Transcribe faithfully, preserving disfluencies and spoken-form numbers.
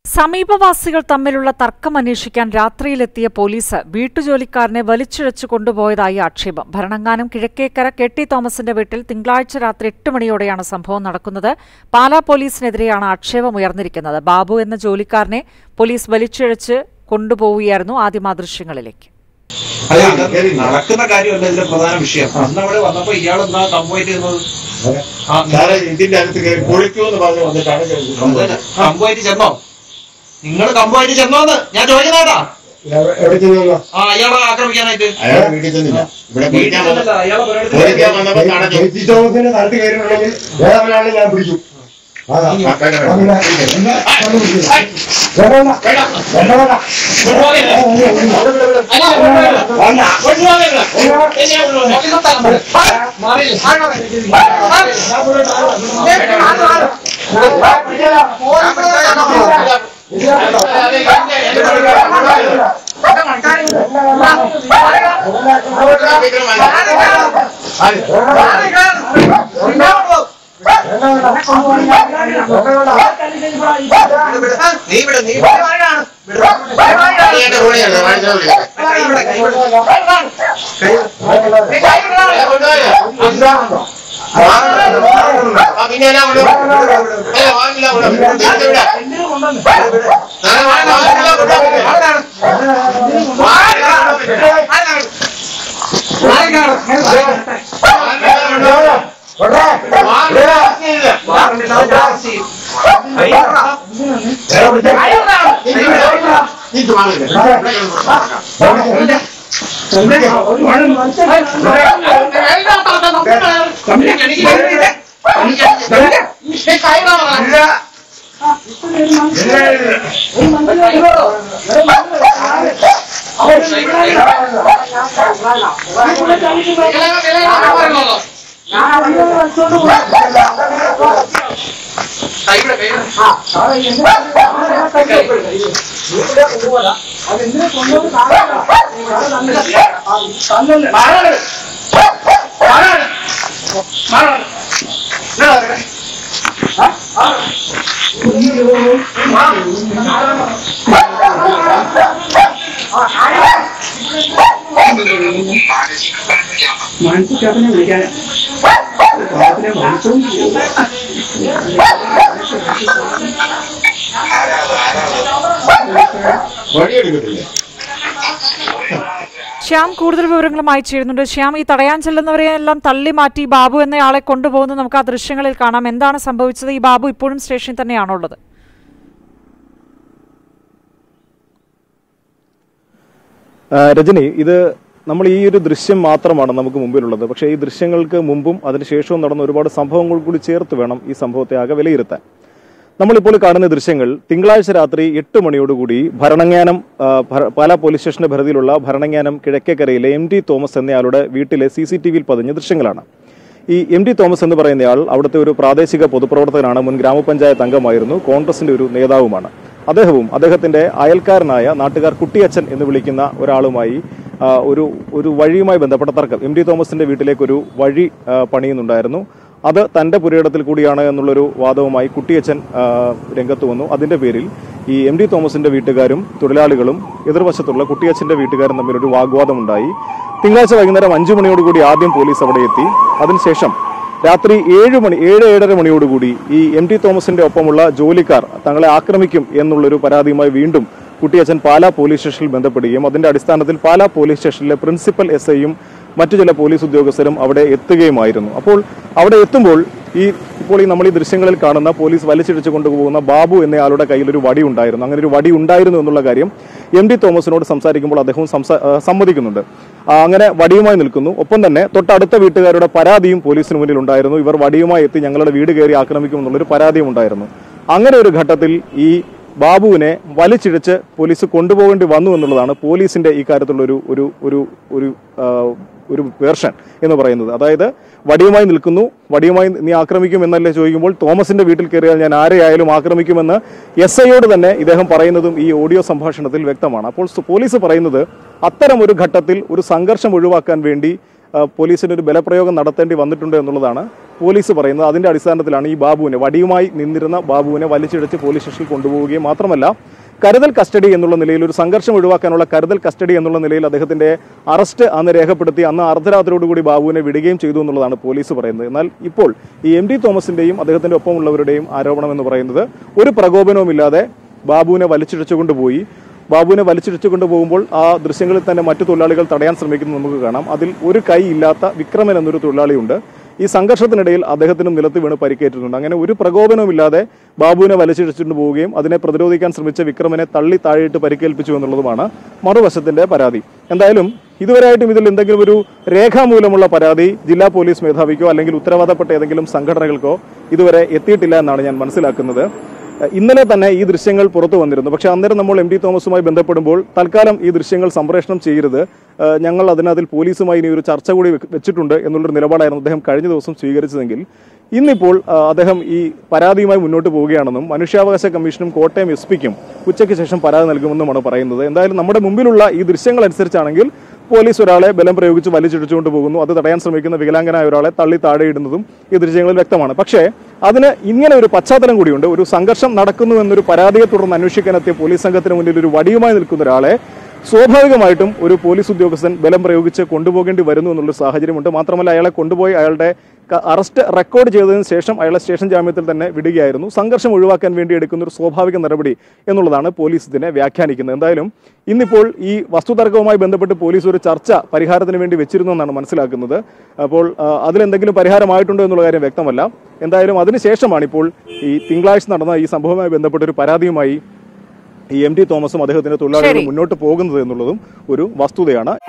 സമീപവാസികൾ തമ്മിലുള്ള തർക്കം അന്വേഷിക്കാൻ രാത്രിയിലെത്തിയ പോലീസ് വീട്ടുജോലിക്കാരനെ വലിച്ചിഴച്ചു കൊണ്ടുപോയതായി ആക്ഷേപം. ഭരണങ്ങാനം കിഴക്കേക്കര കെ ടി തോമസിന്റെ വീട്ടിൽ തിങ്കളാഴ്ച രാത്രി എട്ട് മണിയോടെയാണ് സംഭവം നടക്കുന്നത്. പാലാ പോലീസിനെതിരെയാണ് ആക്ഷേപമുയർന്നിരിക്കുന്നത്. ബാബു എന്ന ജോലിക്കാരനെ പോലീസ് വലിച്ചിഴച്ച് കൊണ്ടുപോവുകയായിരുന്നു. ആദ്യം ആ ദൃശ്യങ്ങളിലേക്ക്. നടക്കുന്ന കാര്യമല്ല ഇതിന്റെ പ്രധാന വിഷയം. അന്ന് അവിടെ വന്നപ്പോ ഇയാളെന്താ കമ്പോയിട്ട് കമ്പോയിട്ട് ചെന്നോ? നിങ്ങൾ കമ്പോയിട്ട് ചെന്നോന്ന് ഞാൻ ചോദിക്കുന്നേട്ടാ. ആ ഇയാളെ ആക്രമിക്കാനായിട്ട് ഞാൻ പിടിക്കും. മാനസികനെ വിളിക്കാൻ ശ്യാം കൂടുതൽ വിവരങ്ങളുമായി ചേരുന്നുണ്ട്. ശ്യാം, ഈ തടയാൻ ചെല്ലുന്നവരെയെല്ലാം തള്ളി മാറ്റി ബാബു എന്നയാളെ കൊണ്ടുപോകുന്നത് നമുക്ക് ആ ദൃശ്യങ്ങളിൽ കാണാം. എന്താണ് സംഭവിച്ചത്? ഈ ബാബു ഇപ്പോഴും സ്റ്റേഷനിൽ തന്നെയാണുള്ളത്? രജനി, ഇത് നമ്മൾ ഈ ഒരു ദൃശ്യം മാത്രമാണ് നമുക്ക് മുമ്പിലുള്ളത്. പക്ഷേ ഈ ദൃശ്യങ്ങൾക്ക് മുമ്പും അതിനുശേഷവും നടന്ന ഒരുപാട് സംഭവങ്ങൾ കൂടി ചേർത്ത് വേണം ഈ സംഭവത്തെ ആകെ വിലയിരുത്താൻ. നമ്മളിപ്പോൾ കാണുന്ന ദൃശ്യങ്ങൾ തിങ്കളാഴ്ച രാത്രി എട്ട് മണിയോടുകൂടി ഭരണങ്ങാനം പാലാ പോലീസ് സ്റ്റേഷന്റെ പരിധിയിലുള്ള ഭരണങ്ങാനം കിഴക്കേക്കരയിലെ എം ടി തോമസ് എന്നയാളുടെ വീട്ടിലെ സി സി ടി വിയിൽ പതിഞ്ഞ ദൃശ്യങ്ങളാണ്. ഈ എം ടി തോമസ് എന്ന് പറയുന്നയാൾ അവിടുത്തെ ഒരു പ്രാദേശിക പൊതുപ്രവർത്തകനാണ്. മുൻ ഗ്രാമപഞ്ചായത്ത് അംഗമായിരുന്നു. കോൺഗ്രസിന്റെ ഒരു നേതാവുമാണ്. അദ്ദേഹവും അദ്ദേഹത്തിന്റെ അയൽക്കാരനായ നാട്ടുകാർ കുട്ടിയച്ഛൻ എന്ന് വിളിക്കുന്ന ഒരാളുമായി ഒരു ഒരു വഴിയുമായി ബന്ധപ്പെട്ട തർക്കം. എം ടി തോമസിന്റെ വീട്ടിലേക്ക് ഒരു വഴി പണിയുന്നുണ്ടായിരുന്നു. അത് തന്റെ പുരയിടത്തിൽ കൂടിയാണ് എന്നുള്ളൊരു വാദവുമായി കുട്ടിയച്ഛൻ രംഗത്ത് വന്നു. അതിന്റെ പേരിൽ ഈ എം ടി തോമസിന്റെ വീട്ടുകാരും തൊഴിലാളികളും എതിർവശത്തുള്ള കുട്ടിയച്ഛന്റെ വീട്ടുകാരും തമ്മിലൊരു വാഗ്വാദമുണ്ടായി. തിങ്കളാഴ്ച വൈകുന്നേരം അഞ്ചു മണിയോടുകൂടി ആദ്യം പോലീസ് അവിടെ എത്തി. അതിനുശേഷം രാത്രി ഏഴ് മണി ഏഴ് ഏഴര മണിയോടുകൂടി ഈ എം ടി തോമസിന്റെ ഒപ്പമുള്ള ജോലിക്കാർ തങ്ങളെ ആക്രമിക്കും എന്നുള്ളൊരു പരാതിയുമായി വീണ്ടും കുട്ടിയച്ഛൻ പാലാ പോലീസ് സ്റ്റേഷനിൽ ബന്ധപ്പെടുകയും അതിന്റെ അടിസ്ഥാനത്തിൽ പാലാ പോലീസ് സ്റ്റേഷനിലെ പ്രിൻസിപ്പൽ എസ് ഐയും മറ്റു ചില പോലീസ് ഉദ്യോഗസ്ഥരും അവിടെ എത്തുകയുമായിരുന്നു. അപ്പോൾ അവിടെ എത്തുമ്പോൾ ഈ ഇപ്പോൾ ഈ നമ്മൾ ഈ ദൃശ്യങ്ങളിൽ കാണുന്ന പോലീസ് വലിച്ചിടിച്ചു കൊണ്ടുപോകുന്ന ബാബു എന്നയാളുടെ കയ്യിൽ ഒരു വടി ഉണ്ടായിരുന്നു. അങ്ങനെ ഒരു വടി ഉണ്ടായിരുന്നു എന്നുള്ള കാര്യം എം ടി തോമസിനോട് സംസാരിക്കുമ്പോൾ അദ്ദേഹം സമ്മതിക്കുന്നുണ്ട്. അങ്ങനെ വടിയുമായി നിൽക്കുന്നു. ഒപ്പം തന്നെ തൊട്ടടുത്ത വീട്ടുകാരുടെ പരാതിയും പോലീസിന് മുന്നിൽ ഉണ്ടായിരുന്നു. ഇവർ വടിയുമായി എത്തി ഞങ്ങളുടെ വീട് കയറി ആക്രമിക്കും എന്നുള്ളൊരു പരാതിയും ഉണ്ടായിരുന്നു. അങ്ങനെ ഒരു ഘട്ടത്തിൽ ഈ ബാബുവിനെ വലിച്ചിഴച്ച് പോലീസ് കൊണ്ടുപോകേണ്ടി വന്നു എന്നുള്ളതാണ് പോലീസിന്റെ ഈ കാര്യത്തിലുള്ള ഒരു ഒരു ഒരു ഒരു ഒരു വേർഷൻ എന്ന് പറയുന്നത്. അതായത് വടിയുമായി നിൽക്കുന്നു, വടിയുമായി നീ ആക്രമിക്കും എന്നല്ലേ ചോദിക്കുമ്പോൾ തോമസിന്റെ വീട്ടിൽ കയറിയാൽ ഞാൻ ആരെയായാലും ആക്രമിക്കുമെന്ന് എസ് ഐയോട് തന്നെ ഇദ്ദേഹം പറയുന്നതും ഈ ഓഡിയോ സംഭാഷണത്തിൽ വ്യക്തമാണ്. അപ്പോൾ പോലീസ് പറയുന്നത് അത്തരം ഒരു ഘട്ടത്തിൽ ഒരു സംഘർഷം ഒഴിവാക്കാൻ വേണ്ടി പോലീസിന് ഒരു ബലപ്രയോഗം നടത്തേണ്ടി വന്നിട്ടുണ്ട് എന്നുള്ളതാണ് പോലീസ് പറയുന്നത്. അതിന്റെ അടിസ്ഥാനത്തിലാണ് ഈ ബാബുവിനെ, വടിയുമായി നിന്നിരുന്ന ബാബുവിനെ വലിച്ചിഴച്ച് പോലീസ് സ്റ്റേഷനിൽ കൊണ്ടുപോവുകയും മാത്രമല്ല കരുതൽ കസ്റ്റഡി എന്നുള്ള നിലയിൽ, ഒരു സംഘർഷം ഒഴിവാക്കാനുള്ള കരുതൽ കസ്റ്റഡി എന്നുള്ള നിലയിൽ അദ്ദേഹത്തിന്റെ അറസ്റ്റ് അന്ന് രേഖപ്പെടുത്തി അന്ന് അർദ്ധരാത്രിയോടുകൂടി ബാബുവിനെ വിടുകയും ചെയ്തു എന്നുള്ളതാണ് പോലീസ് പറയുന്നത്. എന്നാൽ ഇപ്പോൾ ഈ എം ഡി തോമസിന്റെയും അദ്ദേഹത്തിന്റെ ഒപ്പമുള്ളവരുടെയും ആരോപണം എന്ന് പറയുന്നത് ഒരു പ്രകോപനവുമില്ലാതെ ബാബുവിനെ വലിച്ചിഴച്ചുകൊണ്ടുപോയി. ബാബുവിനെ വലിച്ചിഴച്ചുകൊണ്ട് പോകുമ്പോൾ ആ ദൃശ്യങ്ങളിൽ തന്നെ മറ്റു തൊഴിലാളികൾ തടയാൻ ശ്രമിക്കുന്നത് നമുക്ക് കാണാം. അതിൽ ഒരു കൈ ഇല്ലാത്ത വിക്രമൻ എന്നൊരു തൊഴിലാളിയുണ്ട്. ഈ സംഘർഷത്തിനിടയിൽ അദ്ദേഹത്തിനും നിലത്ത് വീണ് പരിക്കേറ്റിട്ടുണ്ട്. അങ്ങനെ ഒരു പ്രകോപനവുമില്ലാതെ ബാബുവിനെ വലിച്ചിഴച്ചുകൊണ്ട് പോവുകയും അതിനെ പ്രതിരോധിക്കാൻ ശ്രമിച്ച വിക്രമനെ തള്ളി താഴെയിട്ട് പരിക്കേൽപ്പിച്ചു എന്നുള്ളതുമാണ് മറുവശത്തിന്റെ പരാതി. എന്തായാലും ഇതുവരെയായിട്ടും ഇതിൽ എന്തെങ്കിലും ഒരു രേഖാമൂലമുള്ള പരാതി ജില്ലാ പോലീസ് മേധാവിക്കോ അല്ലെങ്കിൽ ഉത്തരവാദപ്പെട്ട ഏതെങ്കിലും സംഘടനകൾക്കോ ഇതുവരെ എത്തിയിട്ടില്ല എന്നാണ് ഞാൻ മനസ്സിലാക്കുന്നത്. ഇന്നലെ തന്നെ ഈ ദൃശ്യങ്ങൾ പുറത്തു വന്നിരുന്നു. പക്ഷേ അന്നേരം നമ്മൾ എം ഡി തോമസുമായി ബന്ധപ്പെടുമ്പോൾ തൽക്കാലം ഈ ദൃശ്യങ്ങൾ സംപ്രേഷണം ചെയ്യരുത്, ഞങ്ങൾ അതിനതിൽ പോലീസുമായി ഇനി ഒരു ചർച്ച കൂടി വെച്ചിട്ടുണ്ട് എന്നുള്ളൊരു നിലപാടായിരുന്നു അദ്ദേഹം കഴിഞ്ഞ ദിവസം സ്വീകരിച്ചതെങ്കിൽ ഇന്നിപ്പോൾ അദ്ദേഹം ഈ പരാതിയുമായി മുന്നോട്ട് പോവുകയാണെന്നും മനുഷ്യാവകാശ കമ്മീഷനും കോട്ടയം എസ് പിക്കും ഉച്ചയ്ക്ക് ശേഷം പരാതി നൽകുമെന്നുമാണ് പറയുന്നത്. എന്തായാലും നമ്മുടെ മുമ്പിലുള്ള ഈ ദൃശ്യങ്ങൾ അനുസരിച്ചാണെങ്കിൽ പോലീസ് ഒരാളെ ബലം പ്രയോഗിച്ച് വലിച്ചിടിച്ചുകൊണ്ട് പോകുന്നു, അത് തടയാൻ ശ്രമിക്കുന്ന വികലാംഗനായ ഒരാളെ തള്ളി താഴെയിടുന്നതും ഈ ദൃശ്യങ്ങളിൽ വ്യക്തമാണ്. പക്ഷേ അതിന് ഇങ്ങനെ ഒരു പശ്ചാത്തലം കൂടിയുണ്ട്. ഒരു സംഘർഷം നടക്കുന്നു എന്നൊരു പരാതിയെ തുടർന്ന് അന്വേഷിക്കാനെത്തിയ പോലീസ് സംഘത്തിന് മുന്നിൽ ഒരു വടിയുമായി നിൽക്കുന്ന ഒരാളെ സ്വാഭാവികമായിട്ടും ഒരു പോലീസ് ഉദ്യോഗസ്ഥൻ ബലം പ്രയോഗിച്ച് കൊണ്ടുപോകേണ്ടി വരുന്നു എന്നുള്ളൊരു സാഹചര്യമുണ്ട്. മാത്രമല്ല അയാളെ കൊണ്ടുപോയി അയാളുടെ അറസ്റ്റ് റെക്കോർഡ് ചെയ്തതിനു ശേഷം അയാളെ സ്റ്റേഷൻ ജാമ്യത്തിൽ തന്നെ വിടുകയായിരുന്നു. സംഘർഷം ഒഴിവാക്കാൻ വേണ്ടി എടുക്കുന്ന ഒരു സ്വാഭാവിക നടപടി എന്നുള്ളതാണ് പോലീസ് ഇതിനെ വ്യാഖ്യാനിക്കുന്നത്. എന്തായാലും ഇന്നിപ്പോൾ ഈ വസ്തുതർക്കവുമായി ബന്ധപ്പെട്ട് പോലീസ് ഒരു ചർച്ച പരിഹാരത്തിന് വേണ്ടി വെച്ചിരുന്നു എന്നാണ് മനസ്സിലാക്കുന്നത്. അപ്പോൾ അതിലെന്തെങ്കിലും പരിഹാരമായിട്ടുണ്ടോ എന്നുള്ള കാര്യം വ്യക്തമല്ല. എന്തായാലും അതിനുശേഷമാണ് ഇപ്പോൾ ഈ തിങ്കളാഴ്ച നടന്ന ഈ സംഭവവുമായി ബന്ധപ്പെട്ട ഒരു പരാതിയുമായി ഈ എം ഡി തോമസും അദ്ദേഹത്തിന്റെ തൊഴിലാളികളും മുന്നോട്ട് പോകുന്നത് എന്നുള്ളതും ഒരു വസ്തുതയാണ്.